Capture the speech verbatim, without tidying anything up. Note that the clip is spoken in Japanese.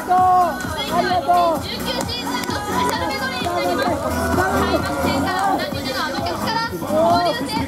とう。ありがとう。 にせんじゅうきゅうシーズンのスペシャルメドレーになります。開幕戦から同じ字のあの曲から交流戦